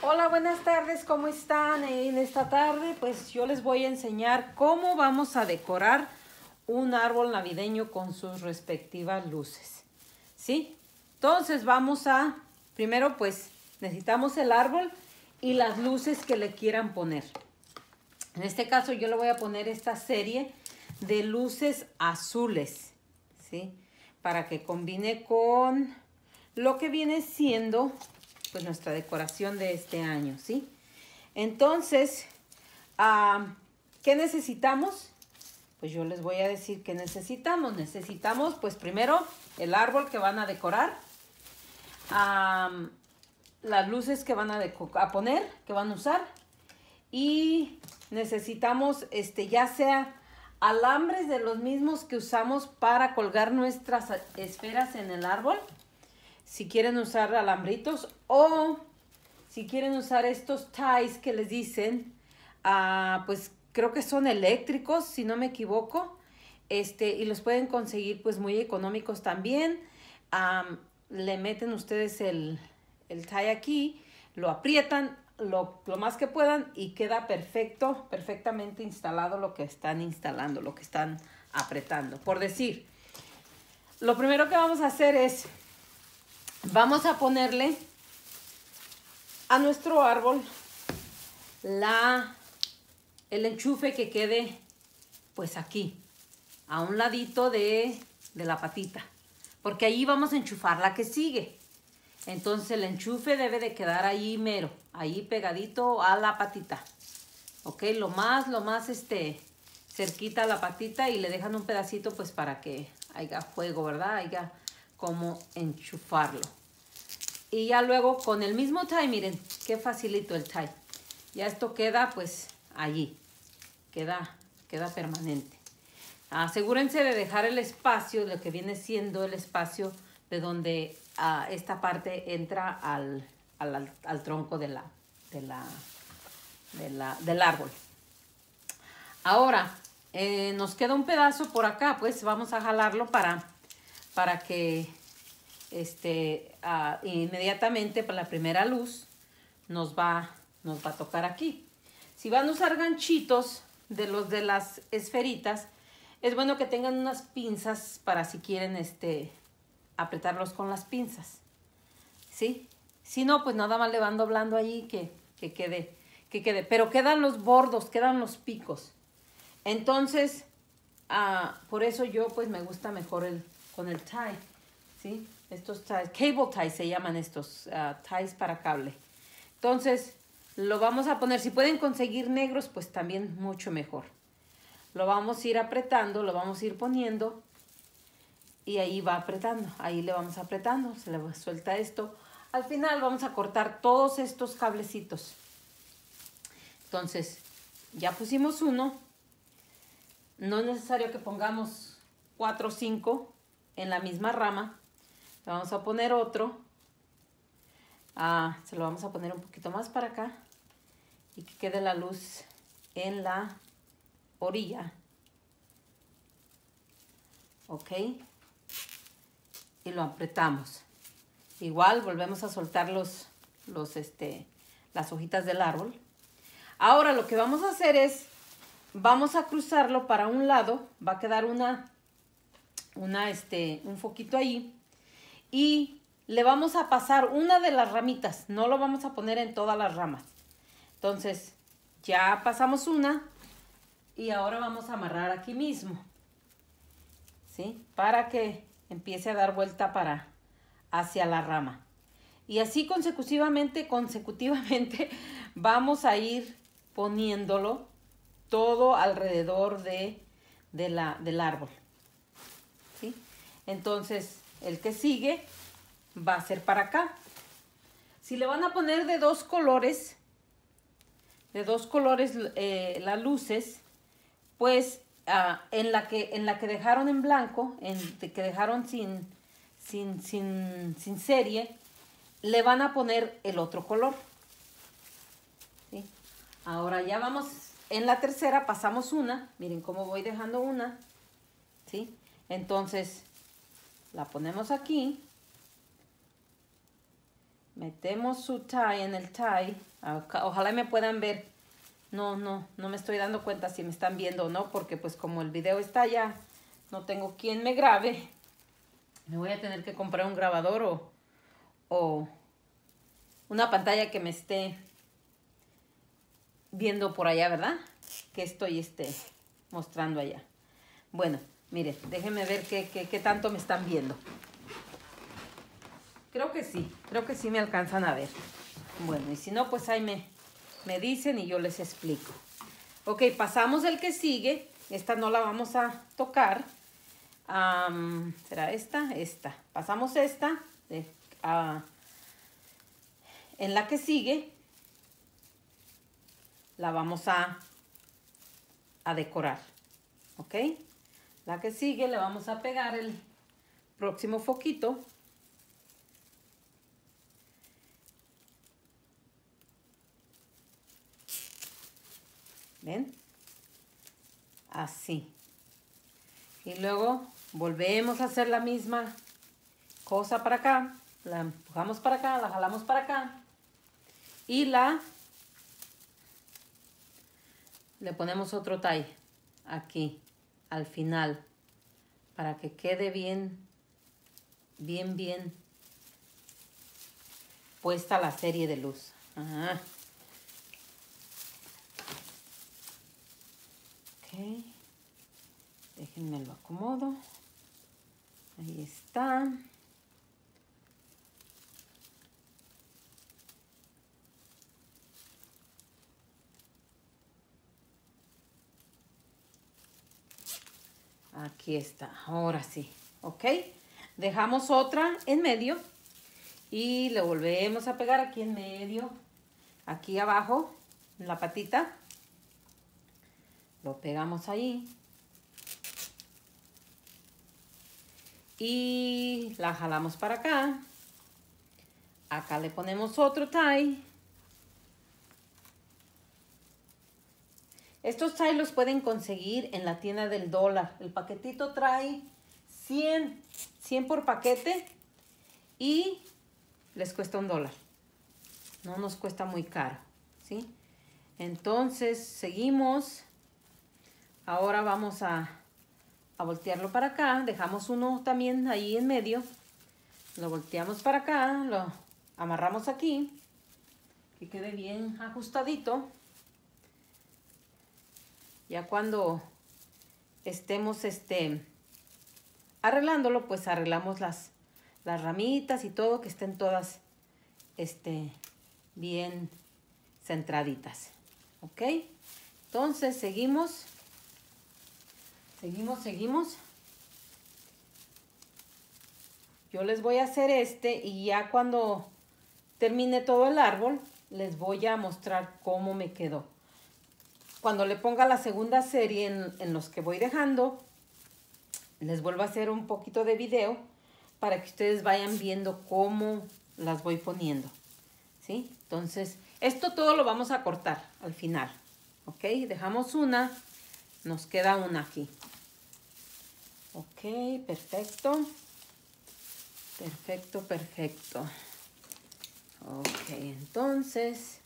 Hola, buenas tardes, ¿cómo están? En esta tarde pues yo les voy a enseñar cómo vamos a decorar un árbol navideño con sus respectivas luces, ¿sí? Entonces primero pues necesitamos el árbol y las luces que le quieran poner. En este caso yo le voy a poner esta serie de luces azules, ¿sí? Para que combine con lo que viene siendo pues nuestra decoración de este año, ¿sí? Entonces, ¿qué necesitamos? Pues yo les voy a decir qué necesitamos. Necesitamos, pues primero, el árbol que van a decorar, las luces que van a poner, que van a usar, y necesitamos, ya sea alambres de los mismos que usamos para colgar nuestras esferas en el árbol, si quieren usar alambritos, o si quieren usar estos ties que les dicen, pues creo que son eléctricos, si no me equivoco, y los pueden conseguir pues muy económicos también. Le meten ustedes el tie aquí, lo aprietan lo más que puedan y queda perfectamente instalado lo que están instalando, lo que están apretando. Por decir, lo primero que vamos a hacer es, vamos a ponerle a nuestro árbol el enchufe que quede pues aquí, a un ladito de la patita, porque ahí vamos a enchufar la que sigue. Entonces el enchufe debe de quedar ahí mero, ahí pegadito a la patita. Ok, lo más cerquita a la patita, y le dejan un pedacito pues para que haya fuego, ¿verdad? Haya como enchufarlo. Y ya luego con el mismo tie, miren, qué facilito el tie. Ya esto queda pues allí, queda permanente. Asegúrense de dejar el espacio, lo que viene siendo el espacio de donde esta parte entra al tronco del árbol. Ahora, nos queda un pedazo por acá, pues vamos a jalarlo para que inmediatamente para la primera luz nos va a tocar aquí. Si van a usar ganchitos de las esferitas, es bueno que tengan unas pinzas para si quieren apretarlos con las pinzas, ¿sí? Si no, pues nada más le van doblando allí que quede, pero quedan los bordos, quedan los picos. Entonces, por eso yo pues me gusta mejor con el tie, ¿sí? Estos ties, cable ties se llaman estos, ties para cable. Entonces, lo vamos a poner, si pueden conseguir negros, pues también mucho mejor. Lo vamos a ir apretando, lo vamos a ir poniendo, y ahí va apretando, ahí le vamos apretando, se le suelta esto. Al final vamos a cortar todos estos cablecitos. Entonces, ya pusimos uno. No es necesario que pongamos 4 o 5 en la misma rama. Le vamos a poner otro. Se lo vamos a poner un poquito más para acá y que quede la luz en la orilla. Ok. Y lo apretamos. Igual volvemos a soltar las hojitas del árbol. Ahora lo que vamos a hacer es, vamos a cruzarlo para un lado. Va a quedar un foquito ahí. Y le vamos a pasar una de las ramitas. No lo vamos a poner en todas las ramas. Entonces, ya pasamos una. Y ahora vamos a amarrar aquí mismo, ¿sí? Para que empiece a dar vuelta hacia la rama. Y así consecutivamente vamos a ir poniéndolo todo alrededor del árbol, ¿sí? Entonces, el que sigue va a ser para acá. Si le van a poner de dos colores las luces, pues en la que dejaron en blanco, que dejaron sin serie, le van a poner el otro color, ¿sí? Ahora ya vamos en la tercera, pasamos una, miren cómo voy dejando una, ¿sí? Entonces la ponemos aquí Metemos su tie en el tie. Ojalá me puedan ver. No me estoy dando cuenta si me están viendo o no, porque pues como el video está allá, no tengo quien me grabe. Me voy a tener que comprar un grabador o una pantalla que me esté viendo por allá, ¿verdad? Que estoy mostrando allá. Bueno, miren, déjenme ver qué tanto me están viendo. Creo que sí me alcanzan a ver. Bueno, y si no, pues ahí me dicen y yo les explico. Ok, pasamos el que sigue. Esta no la vamos a tocar. ¿Será esta? Esta. Pasamos esta en la que sigue. La vamos a decorar. Ok. La que sigue le vamos a pegar el próximo foquito. ¿Ven? Así. Y luego volvemos a hacer la misma cosa para acá. La empujamos para acá, la jalamos para acá. Y le ponemos otro tie aquí al final para que quede bien puesta la serie de luz. Ajá. Ok. Déjenme lo acomodo. Ahí está. Aquí está, ahora sí, ¿ok? Dejamos otra en medio y le volvemos a pegar aquí en medio, aquí abajo, en la patita. Lo pegamos ahí. Y la jalamos para acá. Acá le ponemos otro tie. Estos ties los pueden conseguir en la tienda del dólar. El paquetito trae 100 por paquete y les cuesta $1. No nos cuesta muy caro, ¿sí? Entonces, seguimos. Ahora vamos a voltearlo para acá. Dejamos uno también ahí en medio. Lo volteamos para acá. Lo amarramos aquí. Que quede bien ajustadito. Ya cuando estemos arreglándolo, pues arreglamos las ramitas y todo, que estén todas bien centraditas. ¿Ok? Entonces seguimos. Seguimos. Yo les voy a hacer y ya cuando termine todo el árbol, les voy a mostrar cómo me quedó. Cuando le ponga la segunda serie en los que voy dejando, les vuelvo a hacer un poquito de video para que ustedes vayan viendo cómo las voy poniendo, ¿sí? Entonces, esto todo lo vamos a cortar al final, ¿ok? Dejamos una, nos queda una aquí. Ok, perfecto. Perfecto. Ok, entonces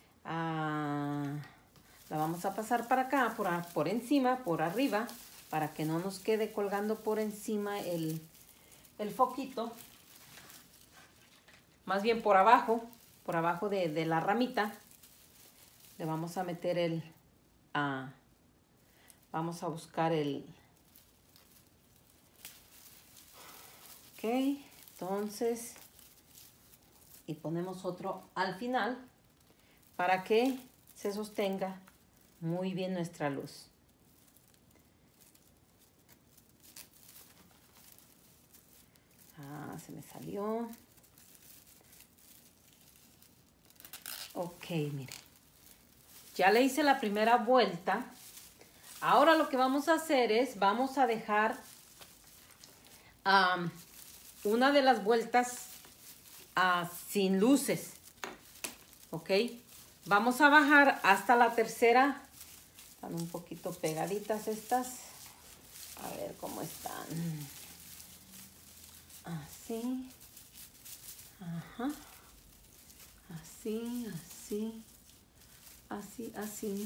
la vamos a pasar para acá, por encima, por arriba, para que no nos quede colgando por encima el foquito. Más bien por abajo de la ramita. Le vamos a meter vamos a buscar ok, entonces, y ponemos otro al final para que se sostenga muy bien nuestra luz. Se me salió. Ok, mire. Ya le hice la primera vuelta. Ahora lo que vamos a hacer es, vamos a dejar una de las vueltas sin luces. Ok. Vamos a bajar hasta la tercera. Están un poquito pegaditas estas. A ver cómo están. Así. Ajá. así, así, así, así.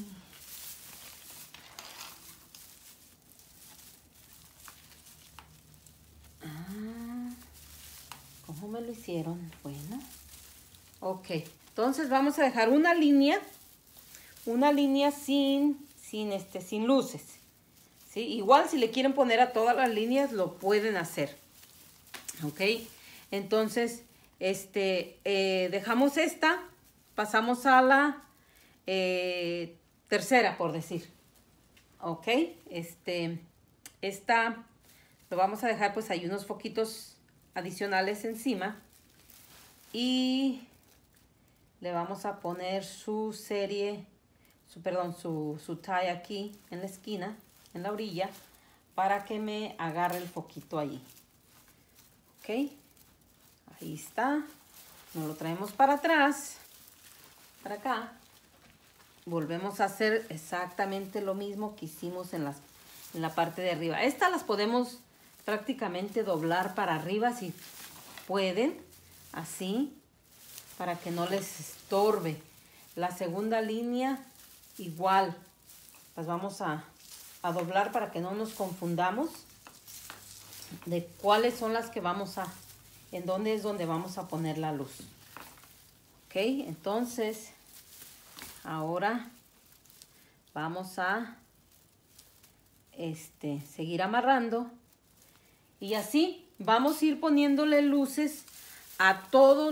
¿Cómo me lo hicieron? Bueno. Ok, entonces vamos a dejar una línea sin luces. ¿Sí? Igual si le quieren poner a todas las líneas lo pueden hacer. Ok, entonces dejamos esta, pasamos a la tercera, por decir. Ok, esta lo vamos a dejar, pues hay unos foquitos adicionales encima y le vamos a poner su tie aquí en la esquina, en la orilla, para que me agarre el foquito allí. Ok, ahí está. Nos lo traemos para atrás, para acá. Volvemos a hacer exactamente lo mismo que hicimos en la parte de arriba. Estas las podemos prácticamente doblar para arriba si pueden, así, para que no les estorbe. La segunda línea igual, las vamos a doblar para que no nos confundamos de cuáles son las que en dónde es donde vamos a poner la luz. Ok, entonces ahora vamos a seguir amarrando y así vamos a ir poniéndole luces a todos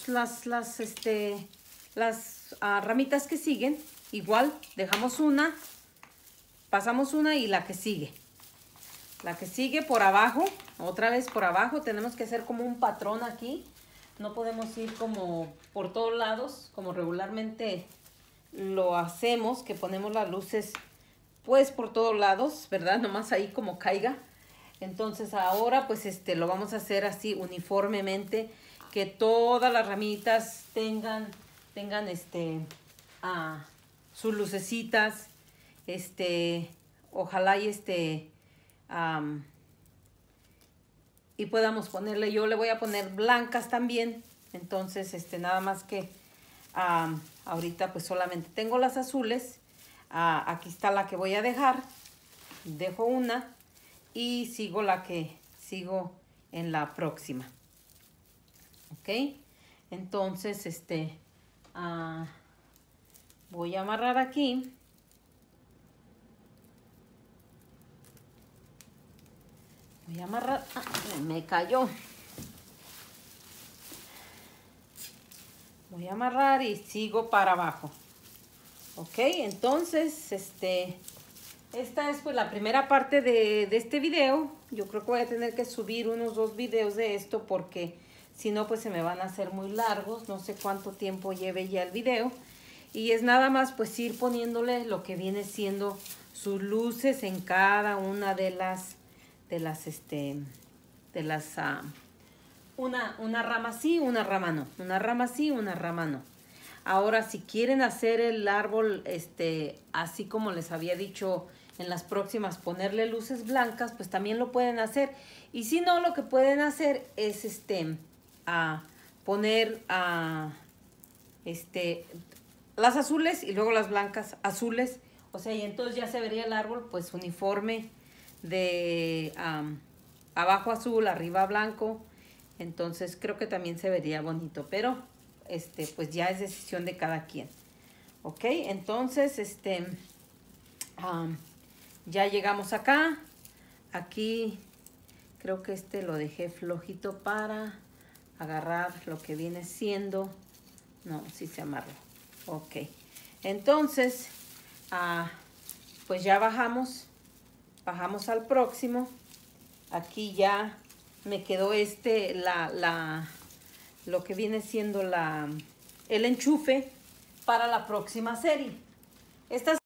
las ramitas que siguen. Igual dejamos una, pasamos una y la que sigue por abajo, otra vez por abajo. Tenemos que hacer como un patrón aquí, no podemos ir como por todos lados como regularmente lo hacemos, que ponemos las luces pues por todos lados, ¿verdad? Nomás ahí como caiga. Entonces ahora pues lo vamos a hacer así uniformemente, que todas las ramitas tengan sus lucecitas, ojalá y podamos ponerle, yo le voy a poner blancas también. Entonces nada más que ahorita pues solamente tengo las azules. Aquí está la que voy a dejar, dejo una y sigo la que sigo en la próxima. Ok, entonces voy a amarrar aquí. Voy a amarrar, me cayó. Voy a amarrar y sigo para abajo. Ok, entonces esta es pues la primera parte de este video. Yo creo que voy a tener que subir unos 2 videos de esto, porque si no pues se me van a hacer muy largos. No sé cuánto tiempo lleve ya el video. Y es nada más pues ir poniéndole lo que viene siendo sus luces en cada una una rama sí, una rama no, una rama sí, una rama no. Ahora, si quieren hacer el árbol así como les había dicho en las próximas, ponerle luces blancas, pues también lo pueden hacer. Y si no, lo que pueden hacer es poner las azules y luego las blancas azules. O sea, y entonces ya se vería el árbol pues uniforme de abajo azul, arriba blanco. Entonces creo que también se vería bonito, pero pues ya es decisión de cada quien. Ok, entonces ya llegamos acá. Aquí creo que lo dejé flojito para agarrar lo que viene siendo. No, sí se amarró. Ok, entonces pues ya bajamos al próximo. Aquí ya me quedó lo que viene siendo el enchufe para la próxima serie. Esta